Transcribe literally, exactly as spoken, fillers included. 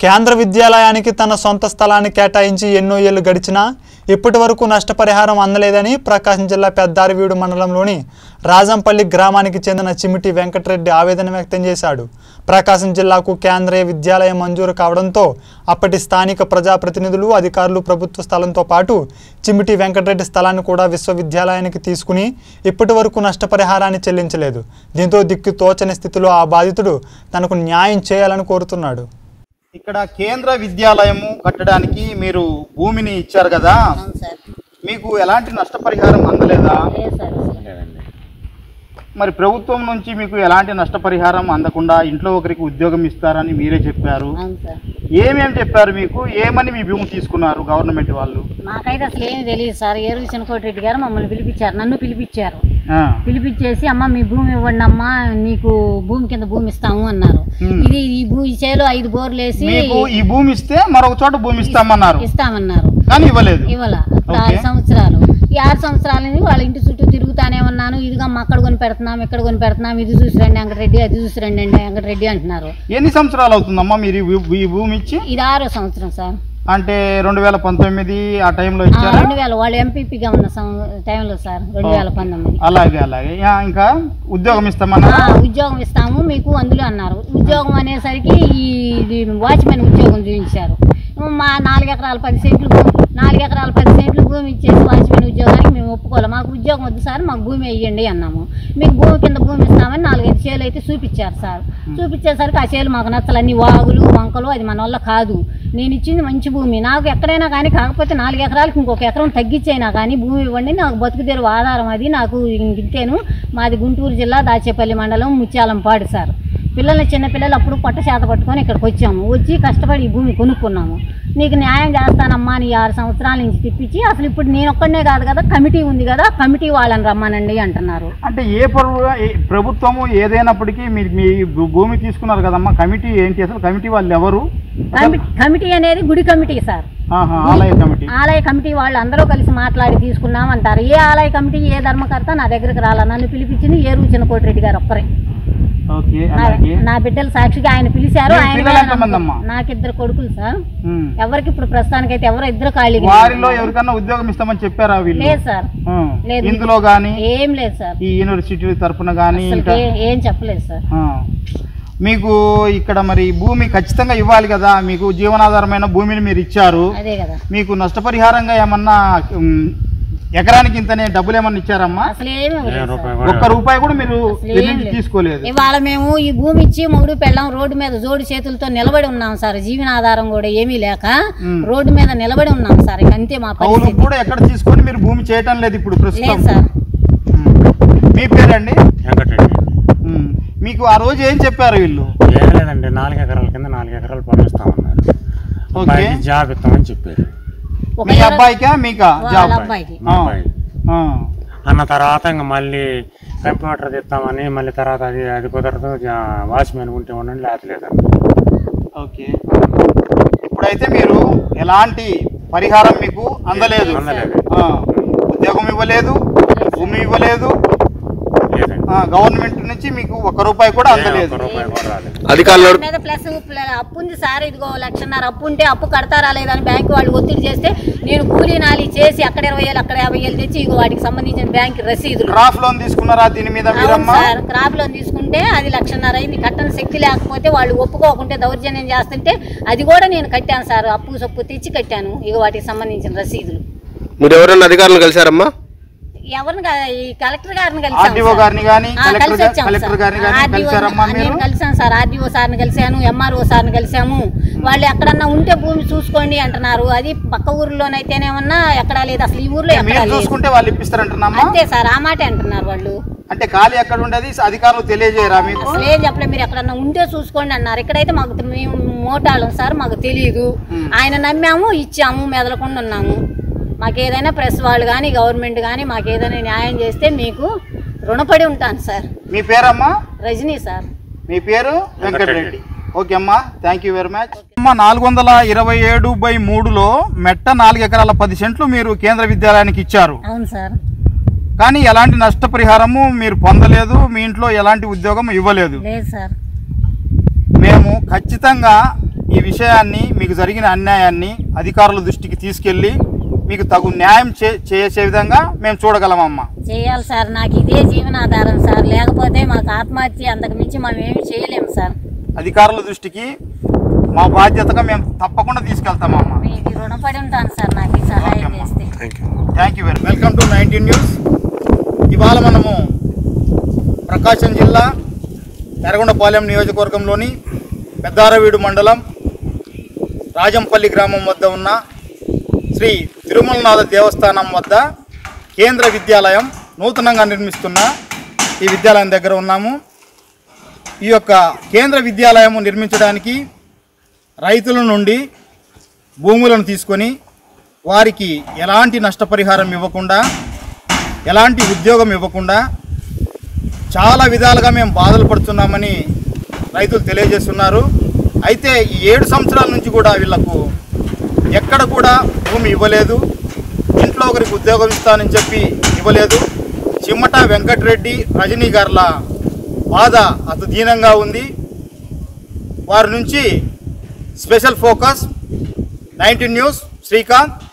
కేంద్ర విద్యాలయానికి తన సొంత స్థలాన్ని కేటాయించి ఎన్నో ఏళ్లు గడిచినా ఇప్పటి వరకు నష్టపరిహారం అందలేదని ప్రకాశం జిల్లా పెద్దారవీడు మండలంలోని రాజంపల్లి గ్రామానికి చెందిన చిమిటి వెంకటరెడ్డి ఆవేదన వ్యక్తం చేశాడు. ప్రకాశం జిల్లాకు కేంద్రీయ విద్యాలయం మంజూరు కావడంతో అప్పటి స్థానిక ప్రజాప్రతినిధులు, అధికారులు ప్రభుత్వ స్థలంతో పాటు చిమిటి వెంకటరెడ్డి స్థలాన్ని కూడా విశ్వవిద్యాలయానికి తీసుకుని ఇప్పటి వరకు నష్టపరిహారాన్ని చెల్లించలేదు. దీంతో దిక్కు తోచని స్థితిలో ఆ బాధితుడు తనకు న్యాయం చేయాలని కోరుతున్నాడు. ఇక్కడ కేంద్ర విద్యాలయము కట్టడానికి మీరు భూమిని ఇచ్చారు కదా, మీకు ఎలాంటి నష్టపరిహారం అందలేదా? మరి ప్రభుత్వం నుంచి మీకు ఎలాంటి నష్టపరిహారం అందకుండా ఇంట్లో ఒకరికి ఉద్యోగం ఇస్తారని మీరే చెప్పారు. ఏమేమి చెప్పారు మీకు? ఏమని మీ భూమి తీసుకున్నారు గవర్నమెంట్ వాళ్ళు? మాకైతే అసలు ఏమి తెలియదు సార్. ఏరుగు చిన్నకోటిరెడ్డి గారు మమ్మల్ని పిలిపించారు, నన్ను పిలిపించారు. పిలిపించేసి అమ్మ మీ భూమి ఇవ్వండి అమ్మా, నీకు భూమి కింద భూమి ఇస్తాము అన్నారు. ఇది ఈ భూమి చేలో ఐదు బోర్లు వేసి ఈ భూమి ఇస్తే మరొక చోట భూమి ఇస్తామన్నారు ఇస్తామన్నారు కానీ ఇవ్వలేదు. ఇవ్వాల ఆరు సంవత్సరాలు ఈ ఆరు సంవత్సరాలని వాళ్ళ ఇంటి చుట్టూ తిరుగుతానే ఉన్నాను. ఇదిగా అక్కడ కొని పెడుతున్నాం, ఇక్కడ కొని పెడుతున్నాం, ఇది చూసి రండి వెంకటరెడ్డి, అది చూసి రండి అండి వెంకటరెడ్డి అంటున్నారు. ఎన్ని సంవత్సరాలు అవుతుందమ్మా మీరు ఈ భూమి ఇచ్చి? ఇది ఆరో సంవత్సరం సార్. అంటే రెండు వేల పంతొమ్మిది ఆ టైంలో ఇచ్చారు. రెండు వేల వాళ్ళు ఎంపీపీగా ఉన్న టైంలో సార్, రెండు వేల పంతొమ్మిది. అలాగే అలాగే ఇంకా ఉద్యోగం ఇస్తామన్నా? ఉద్యోగం ఇస్తాము మీకు అందులో అన్నారు. ఉద్యోగం అనేసరికి ఈ వాచ్మెన్ ఉద్యోగం చూపించారు. మా నాలుగు ఎకరాల పది సెంట్లు భూమి నాలుగు ఎకరాల పది సెంట్లు భూమి ఇచ్చేసి వాచ్మెన్ ఉద్యోగానికి మేము ఒప్పుకోవాలి. మాకు ఉద్యోగం వద్దు సార్, మాకు భూమి వేయండి అన్నాము. మీకు భూమి కింద భూమి ఇస్తామని నాలుగైదు చేలు అయితే చూపించారు సార్. చూపించేసరికి ఆ చేలు మాకు నచ్చలు, అన్ని వాగులు వంకలు, అది మన వల్ల కాదు. నేను ఇచ్చింది మంచి భూమి, నాకు ఎక్కడైనా కానీ కాకపోతే నాలుగు ఎకరాలకు ఇంకొక ఎకరం తగ్గించైనా కానీ భూమి ఇవ్వండి, నాకు బతుకుదేరు ఆధారం అది, నాకు ఇంతేను. మాది గుంటూరు జిల్లా దాచేపల్లి మండలం ముత్యాలంపాడు సార్. పిల్లల్ని చిన్నపిల్లలు అప్పుడు పొట్ట చేత పట్టుకొని ఇక్కడికి వచ్చాము. వచ్చి కష్టపడి ఈ భూమి కొనుక్కున్నాము. నీకు న్యాయం చేస్తానమ్మా అని ఆరు సంవత్సరాల నుంచి తిప్పించి అసలు ఇప్పుడు నేను ఒక్కడనే కాదు కదా, కమిటీ ఉంది కదా, కమిటీ వాళ్ళని రమ్మనండి అంటున్నారు. అంటే ఏ ప్రభుత్వము ఏదైనప్పటికీ మీరు మీ భూమి తీసుకున్నారు కదమ్మా, కమిటీ ఏంటి అసలు? కమిటీ వాళ్ళు ఎవరు? కమిటీ అనేది గుడి కమిటీ సార్, ఆలయ కమిటీ. ఆలయ కమిటీ వాళ్ళు అందరూ కలిసి మాట్లాడి తీసుకున్నాం అంటారు. ఏ ఆలయ కమిటీ, ఏ ధర్మకర్త నా దగ్గరకు రాలా. నన్ను పిలిపించింది ఏరుగు చిన్నకోటిరెడ్డి గారు ఒక్కరే. నా బిడ్డలు సాక్షిగా ఆయన పిలిచారు. నాకిద్దరు కొడుకులు సార్. ఎవరికి ఇప్పుడు ప్రస్తుతానికి అయితే ఎవరో ఇద్దరు ఖాళీ. వారిలో ఎవరికన్నా ఉద్యోగం ఇస్తామని చెప్పారా? లేదు సార్, లేదు. ఇందులో గానీ ఏం లేదు సార్. ఈ యూనివర్సిటీ తరఫున గానీ ఏం చెప్పలేదు సార్. మీకు ఇక్కడ మరి భూమి ఖచ్చితంగా ఇవ్వాలి కదా, మీకు జీవనాధారమైన భూమిని మీరు ఇచ్చారు. అదే కదా. మీకు నష్టపరిహారంగా ఏమన్నా ఎకరానికి ఇంతనే డబ్బులు ఏమన్నా ఇచ్చారమ్మా? ఒక్క రూపాయి కూడా మీరు తీసుకోలేదు. ఇవాళ మేము ఈ భూమి ఇచ్చి మొగుడు పెళ్ళం రోడ్డు మీద జోడు చేతులతో నిలబడి ఉన్నాం సార్. జీవనాధారం కూడా ఏమీ లేక రోడ్డు మీద నిలబడి ఉన్నాం సార్. అంతే మా పరిస్థితి. కూడా ఎక్కడ తీసుకొని మీరు భూమి చేయటం లేదు ఇప్పుడు ప్రస్తుతం సార్. మీ పేరండి? మీకు ఆ రోజు ఏం చెప్పారు వీళ్ళు? లేదండి, నాలుగు ఎకరాల కింద నాలుగు ఎకరాలు పండిస్తామన్నారు, జాబ్ ఇస్తామని చెప్పారు. మీ అబ్బాయికా మీకా జాబ్? అన్న తర్వాత ఇంకా మళ్ళీ కంప్యూటర్ తెస్తామని, మళ్ళీ తర్వాత అది అది కుదరదు, వాచ్మెన్ ఉంటే ఉండండి లేకపోతే. ఓకే, ఇప్పుడైతే మీరు ఎలాంటి పరిహారం మీకు అందలేదు, ఉద్యోగం ఇవ్వలేదు, భూమి ఇవ్వలేదు, గవర్నమెంట్ నుంచి మీకు ఒక్క రూపాయి కూడా అందలేదు. అధికారుల మీద ప్లస్ అప్పు ఉంది సార్. ఇదిగో లక్షన్నర అప్పు ఉంటే అప్పు కడతారా లేదని బ్యాంకు వాళ్ళు ఒత్తిడి చేస్తే నేను కూలీ నాలి చేసి అక్కడ ఇరవై వేలు అక్కడ యాభై వేలు తెచ్చి ఇగో వాటికి సంబంధించిన బ్యాంక్ రసీదులు. క్రాప్ లోన్ తీసుకున్నారా దీని మీద? సార్, క్రాప్ లోన్ తీసుకుంటే అది లక్షన్నర అయింది. కట్టని శక్తి లేకపోతే వాళ్ళు ఒప్పుకోకుంటే దౌర్జన్యం చేస్తుంటే అది కూడా నేను కట్టాను సార్. అప్పు సొప్పు తెచ్చి కట్టాను. ఇగో వాటికి సంబంధించిన రసీదులు. మీరు ఎవరైనా అధికారులు కలిసారమ్మా? ఎవరిని కలెక్టర్ గారిని కలిసాను సార్. ఆర్డీఓ సార్ని కలిసాను, ఎంఆర్ఓ సార్ని కలిసాము. వాళ్ళు ఎక్కడన్నా ఉంటే భూమి చూసుకోండి అంటున్నారు. అది పక్క ఊర్లోనైతేనేమన్నా ఎక్కడా లేదు, అసలు ఈ ఊర్లో చూసుకుంటే వాళ్ళు ఇప్పిస్తారంటున్నా. అంతే సార్, ఆ మాట అంటున్నారు వాళ్ళు. అంటే ఖాళీ ఎక్కడ ఉండేది అధికారులు తెలియజేయరా మీకు? అసలు ఏం చెప్పలేదు, మీరు ఎక్కడన్నా ఉంటే చూసుకోండి అన్నారు. ఇక్కడైతే మాకు మేము మోటాళ్ళం సార్, మాకు తెలియదు. ఆయన నమ్మాము, ఇచ్చాము, మెదలకుండా ఉన్నాము. మాకు ఏదైనా ప్రెస్ వాళ్ళు కానీ గవర్నమెంట్ కానీ మాకు ఏదైనా న్యాయం చేస్తే మీకు రుణపడి ఉంటాను సార్. మీ పేరమ్మా? రజనీ సార్. మీ పేరు? వెంకటరెడ్డి. ఓకే అమ్మా, థ్యాంక్ యూ వెరీ మచ్. అమ్మా, నాలుగు వందల ఇరవై ఏడు బై మూడులో మెట్ట నాలుగు ఎకరాల పది సెంట్లు మీరు కేంద్ర విద్యాలయానికి ఇచ్చారు. అవును సార్. కానీ ఎలాంటి నష్టపరిహారము మీరు పొందలేదు, మీ ఇంట్లో ఎలాంటి ఉద్యోగం ఇవ్వలేదు. లేదు సార్. మేము ఖచ్చితంగా ఈ విషయాన్ని, మీకు జరిగిన అన్యాయాన్ని అధికారుల దృష్టికి తీసుకెళ్ళి మీకు తగు న్యాయం చే చేసే విధంగా మేము చూడగలమమ్మా. చేయాలి సార్, నాకు ఇదే జీవనాధారం సార్, లేకపోతే మాకు ఆత్మహత్య అంతకు మించి మనం ఏమి చేయలేము సార్. అధికారుల దృష్టికి మా బాధ్యతగా మేము తప్పకుండా తీసుకెళ్తామమ్మా. మీకు రుణపడి ఉంటాను సార్ నాకు ఈ సహాయం చేస్తే. Thank you very welcome to nineteen news. ఇవాళ మనము ప్రకాశం జిల్లా ఎర్రగొండపాలెం నియోజకవర్గంలోని పెద్దారవీడు మండలం రాజంపల్లి గ్రామం వద్ద ఉన్న శ్రీ తిరుమలనాథ దేవస్థానం వద్ద కేంద్ర విద్యాలయం నూతనంగా నిర్మిస్తున్న ఈ విద్యాలయం దగ్గర ఉన్నాము. ఈ యొక్క కేంద్ర విద్యాలయం నిర్మించడానికి రైతుల నుండి భూములను తీసుకొని వారికి ఎలాంటి నష్టపరిహారం ఇవ్వకుండా, ఎలాంటి ఉద్యోగం ఇవ్వకుండా చాలా విధాలుగా మేము బాధలు పడుతున్నామని రైతులు తెలియజేస్తున్నారు. అయితే ఈ ఏడు సంవత్సరాల నుంచి కూడా వీళ్లకు ఎక్కడ కూడా భూమి ఇవ్వలేదు, ఇంట్లో ఒకరికి ఉద్యోగం ఇస్తానని చెప్పి ఇవ్వలేదు. చిమ్మట వెంకటరెడ్డి, రజనీ గార్ల బాధ అతి దీనంగా ఉంది. వారి నుంచి special focus nineteen news Srikanth.